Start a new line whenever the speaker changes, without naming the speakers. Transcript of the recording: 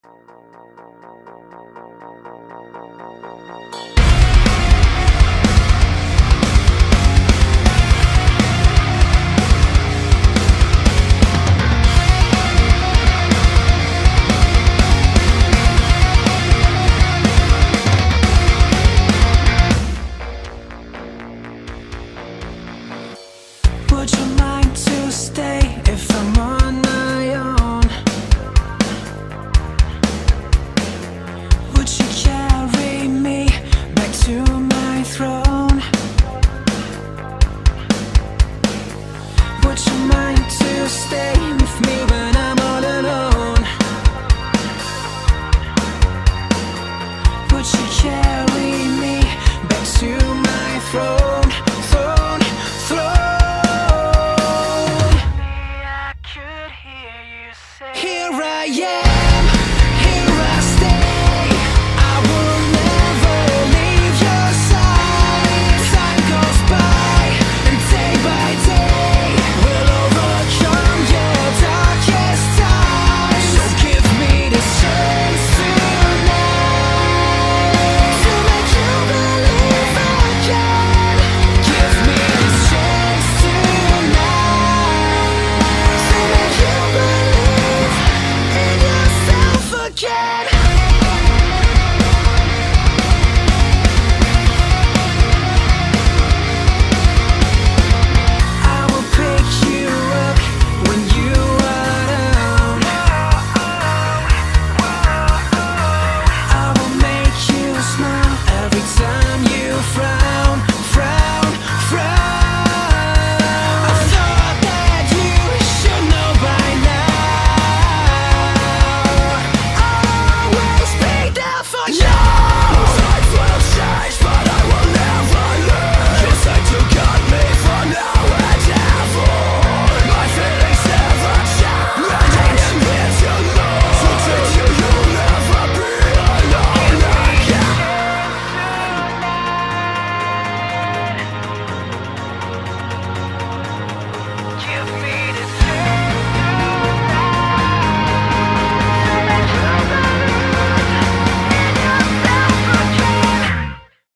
Would you mind to stay if I'm on my own? Would you carry me back to my throne? Would you mind to stay with me when I'm all alone? Would you carry me back to my throne? Throne, throne. I could hear you say, here I am, here I stay. I will never leave your side. Time goes by, and day by day we'll overcome your darkest time. So give me the chance tonight to make you believe again. Give me this chance tonight to make you believe in yourself again.